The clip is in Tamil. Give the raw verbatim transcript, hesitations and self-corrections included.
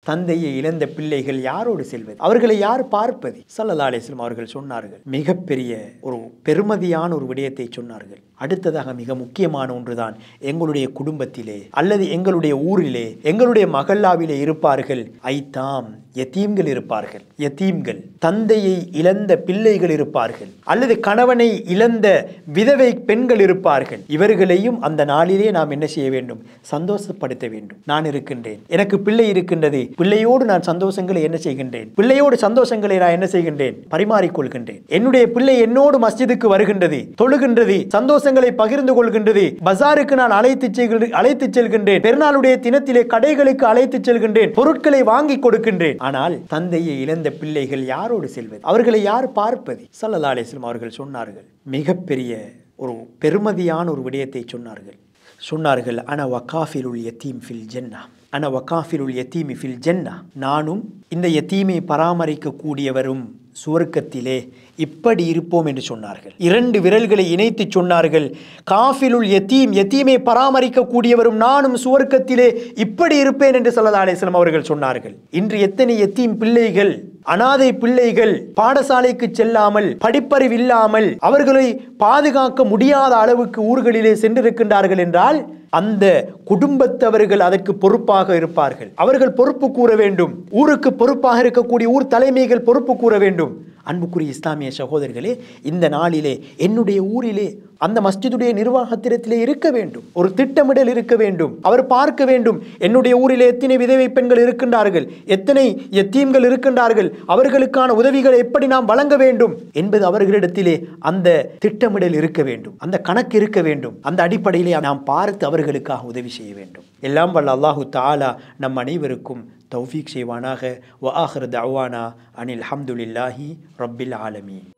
தந்தையை இழந்த பிள்ளைகள் யாரோடு செல்வது? அவர்களை யார் பார்ப்பது? ஸல்லல்லாஹு அலைஹி வஸல்லம் அவர்கள் சொன்னார்கள், மிகப்பெரிய ஒரு பெருமதியான ஒரு விடயத்தை சொன்னார்கள். அடுத்ததாக மிக முக்கியமான ஒன்றுதான், எங்களுடைய குடும்பத்திலே அல்லது எங்களுடைய ஊரிலே எங்களுடைய மகல்லாவிலே இருப்பார்கள் ஐத்தாம், யதீம்கள் இருப்பார்கள். யதீம்கள், தந்தையை இழந்த பிள்ளைகள் இருப்பார்கள், அல்லது கணவனை இழந்த விதவை பெண்கள் இருப்பார்கள். இவர்களையும் அந்த நாளிலே நாம் என்ன செய்ய வேண்டும்? சந்தோஷப்படுத்த வேண்டும். நான் இருக்கின்றேன், எனக்கு பிள்ளை இருக்கின்றது, பிள்ளையோடு நான் சந்தோஷங்களை என்ன செய்கின்றேன்? பிள்ளையோடு சந்தோஷங்களை நான் என்ன செய்கின்றேன்? பரிமாறிக்கொள்கின்றேன். என்னுடைய பிள்ளை என்னோடு மஸ்ஜிதுக்கு வருகின்றது, தொழுகின்றது, சந்தோஷங்களை பகிர்ந்து கொள்கின்றது, பஜாருக்கு நான் அழைத்து அழைத்து செல்கின்றேன், பெருநாளுடைய தினத்திலே கடைகளுக்கு அழைத்து செல்கின்றேன், பொருட்களை வாங்கி கொடுக்கின்றேன். ஆனால் தந்தையை இழந்த பிள்ளைகள் யாரோடு செல்வது? அவர்களை யார் பார்ப்பது? ஸல்லல்லாஹு அலைஹி வஸல்லம் அவர்கள் சொன்னார்கள், மிகப்பெரிய ஒரு பெருமதியான ஒரு விடயத்தை சொன்னார்கள். சொன்னார்கள், அன வகாஃபிலுல் யதீம் ஃபில் ஜன்னah, அன வகாஃபிலுல் யதீமி ஃபில் ஜன்னah, நானும் இந்த யதீமை பராமரிக்க கூடியவரும் சுவர்க்கத்திலே இப்படி இருப்போம் என்று சொன்னார்கள். இரண்டு விரல்களை இணைத்து சொன்னார்கள், காஃபிலுல் யதீம், யதீமை பராமரிக்க கூடியவரும் நானும் சுவர்க்கத்திலே இப்படி இருப்பேன் என்று ஸல்லல்லாஹு அலைஹி வஸல்லம் அவர்கள் சொன்னார்கள். இன்று எத்தனை யதீம் பிள்ளைகள், அனாதை பிள்ளைகள் பாடசாலைக்கு செல்லாமல், படிப்பறிவில்லாமல், அவர்களை பாதுகாக்க முடியாத அளவுக்கு ஊர்களிலே சென்றிருக்கின்றார்கள் என்றால் அந்த குடும்பத்தவர்கள் அதற்கு பொறுப்பாக இருப்பார்கள். அவர்கள் பொறுப்பு கூற வேண்டும். ஊருக்கு பொறுப்பாக இருக்கக்கூடிய ஊர் தலைமைகள் பொறுப்பு கூற வேண்டும். அன்புக்குரிய இஸ்லாமிய சகோதரர்களே, இந்த நாளிலே என்னுடைய ஊரிலே அந்த மஸ்ஜிதுடைய நிர்வாகத்திடத்திலே இருக்க வேண்டும், ஒரு திட்டமிடல் இருக்க வேண்டும். அவர் பார்க்க வேண்டும், என்னுடைய ஊரிலே எத்தனை விதவை பெண்கள் இருக்கின்றார்கள், எத்தனை யத்தீம்கள் இருக்கின்றார்கள், அவர்களுக்கான உதவிகளை எப்படி நாம் வழங்க வேண்டும் என்பது அவர்களிடத்திலே அந்த திட்டமிடல் இருக்க வேண்டும், அந்த கணக்கு இருக்க வேண்டும். அந்த அடிப்படையிலே நாம் பார்த்து அவர்களுக்காக உதவி செய்ய வேண்டும். எல்லாம் வல்ல அல்லாஹு தஆலா நம் அனைவருக்கும் தௌஃபீக் செய்வானாக. வ ஆகிரு தஅவானா அனில் ஹம்துலில்லாஹி ரப்பில் ஆலமீன்.